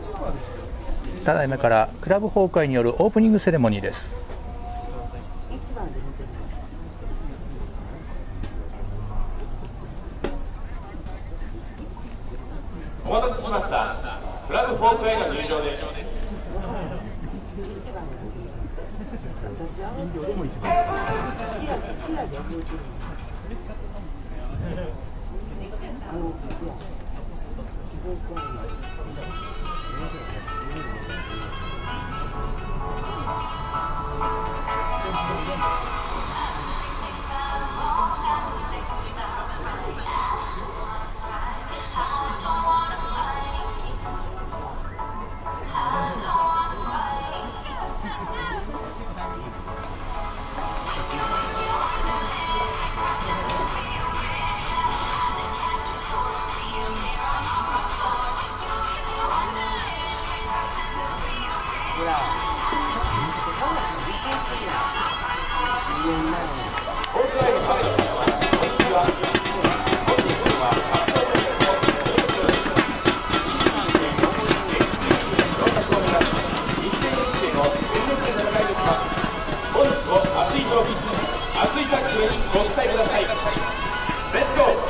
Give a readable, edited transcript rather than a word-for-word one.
ただいまからクラブ崩壊によるオープニングセレモニーです。 お待たせしました。クラブ崩壊の入場です。熱いタックルにご期待ください。レッツゴー。